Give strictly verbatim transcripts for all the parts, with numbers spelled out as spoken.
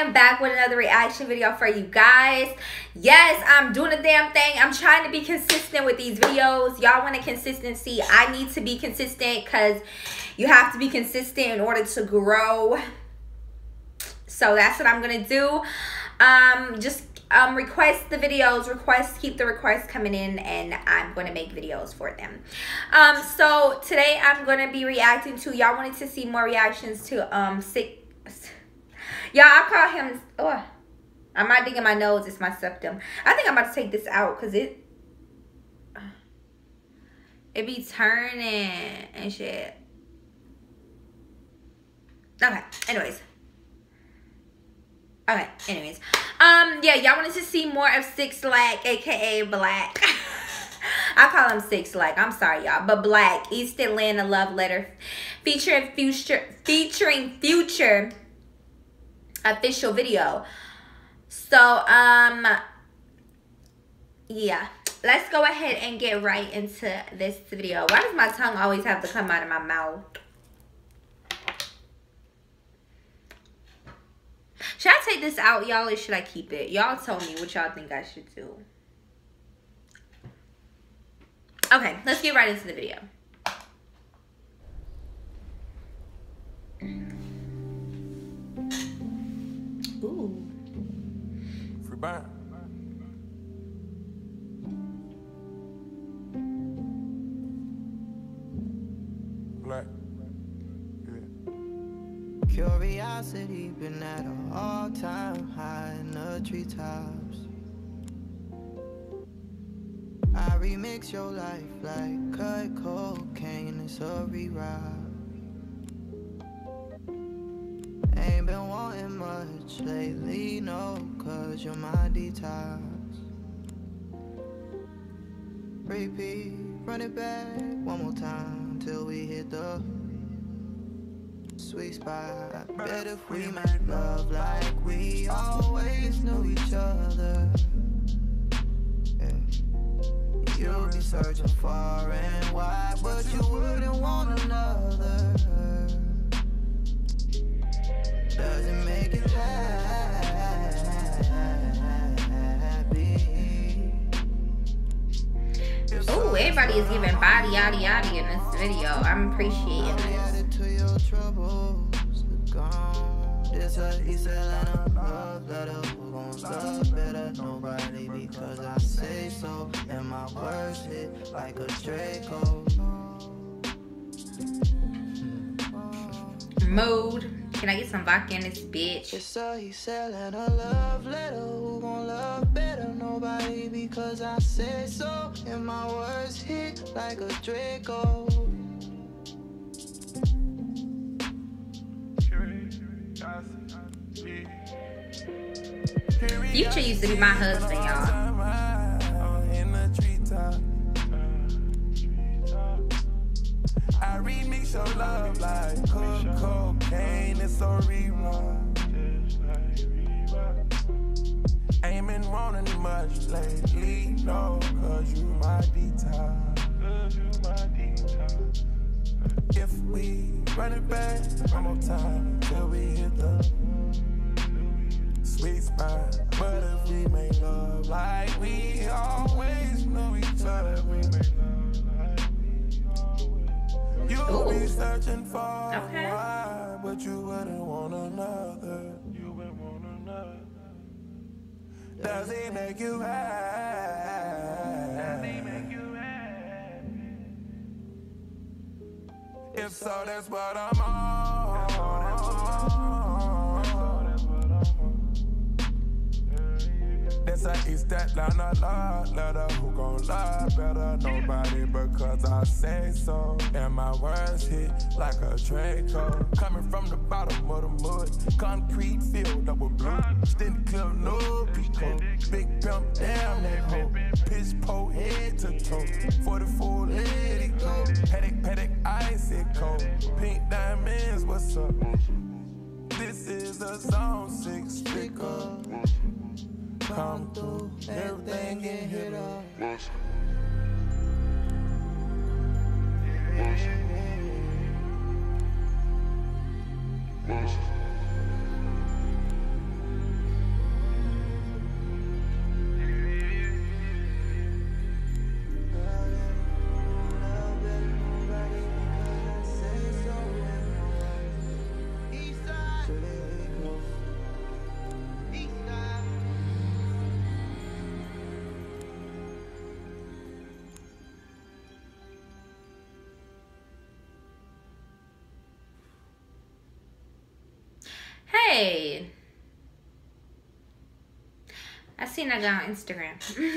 am back with another reaction video for you guys. Yes, I'm doing a damn thing. I'm trying to be consistent with these videos. Y'all want a consistency. I need to be consistent because you have to be consistent in order to grow. So that's what I'm going to do. Um, just um, request the videos. Request, keep the requests coming in, and I'm going to make videos for them. Um, so today I'm going to be reacting to, y'all wanted to see more reactions to um sick. Y'all, I call him, oh, I'm not digging my nose. It's my septum. I think I'm about to take this out because it, it be turning and shit. Okay, anyways. Okay, anyways. Um, yeah, y'all wanted to see more of Six Lack, aka Black. I call him Six Lack. I'm sorry, y'all. But Black, East Atlanta Love Letter. Featuring Future, featuring Future official video. So, um, yeah. Let's go ahead and get right into this video. Why does my tongue always have to come out of my mouth? Should I take this out, y'all, or should I keep it? Y'all tell me what y'all think I should do. Okay, let's get right into the video. Ooh. Free bird. Black. Curiosity been at an all-time high in the treetops. I remix your life like cut cocaine, it's a rewrite. Ain't been wanting much lately, no, cause you're my detox. Repeat, run it back one more time till we hit the sweet spot. Bet if we make love like we always knew each other. Yeah. You'll be searching far and wide, but you wouldn't want another. Doesn't make you happy. Oh, everybody is giving body yaddy yaddy in this video. I'm appreciating this. This a East Atlanta love letter. Who gon' love better? Nobody, because I say so. And my words hit like a Draco. Mood. Can I get some vodka in this bitch? It's a East Atlanta love letter. Who gon' love better? Nobody, because I say so. And my words hit like a Draco. Future used to be my husband, y'all. I remix your love like cocaine, it's a rewrite. Ain't been wanting much lately, no, cause you my detox. If we run it back one more time till we hit the sweet spot. But if we make love like we always know each other, we make love like we always. You'll be searching for okay. Why, but you wouldn't want another. You wouldn't want another. Does it make you happy? Does it make you happy? If so, that's what I'm on. That's a East Atlanta love letter. Who gon' love better? Nobody, because I say so. And my words hit like a Draco. Coming from the bottom of the mud, concrete filled up with blue. Extended clip, no pico. Big pimp, damn that hoe. Pitch pole, head to toe. forty-four, let it go. Paddock, paddock, ice it cold. Pink diamonds, what's up? This is a zone six figure. Come through, everything get hit up. can't I go on Instagram?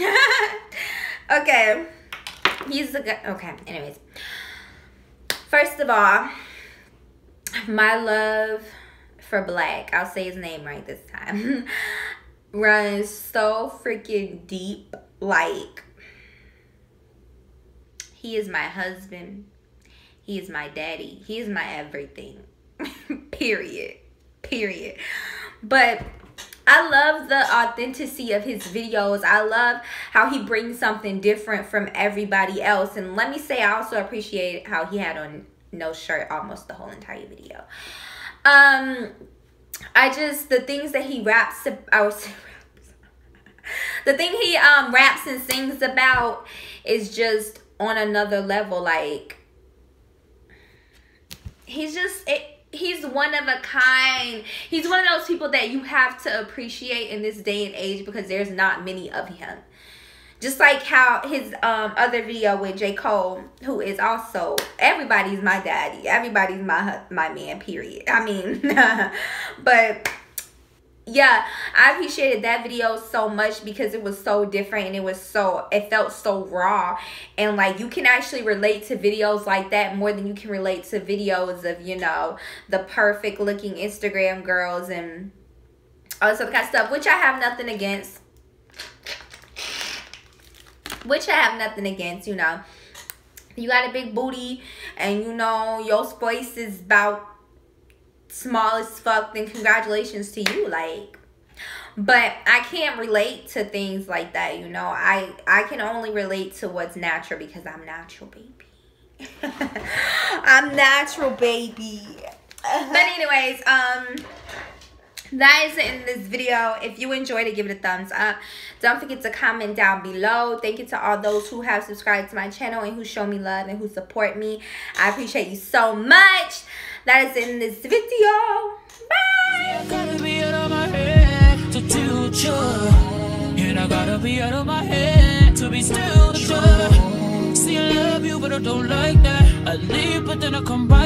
Okay. He's the guy. Okay, anyways. First of all, my love for Black, I'll say his name right this time, runs so freaking deep. Like, he is my husband. He is my daddy. He is my everything. Period. Period. But I love the authenticity of his videos. I love how he brings something different from everybody else. And let me say, I also appreciate how he had on no shirt almost the whole entire video. Um, I just, the things that he raps, I was, the thing he um raps and sings about is just on another level. Like, he's just, it, he's one of a kind. He's one of those people that you have to appreciate in this day and age because there's not many of him. Just like how his um other video with J. Cole, who is also, everybody's my daddy. Everybody's my my man, period. I mean, but yeah, I appreciated that video so much because it was so different and it was so, it felt so raw. And like, you can actually relate to videos like that more than you can relate to videos of, you know, the perfect looking Instagram girls and all this other kind of stuff, which I have nothing against. Which I have nothing against, you know. You got a big booty and, you know, your space is about small as fuck, then congratulations to you. Like, but I can't relate to things like that, you know. I I can only relate to what's natural because I'm natural, baby. I'm natural, baby. But anyways, um that is it in this video. If you enjoyed it, give it a thumbs up. Don't forget to comment down below. Thank you to all those who have subscribed to my channel and who show me love and who support me. I appreciate you so much. That is in this video. Bye. I gotta be out of my head to do sure. And I gotta be out of my head to be still sure. See, I love you, but I don't like that. I leave, but then I come back.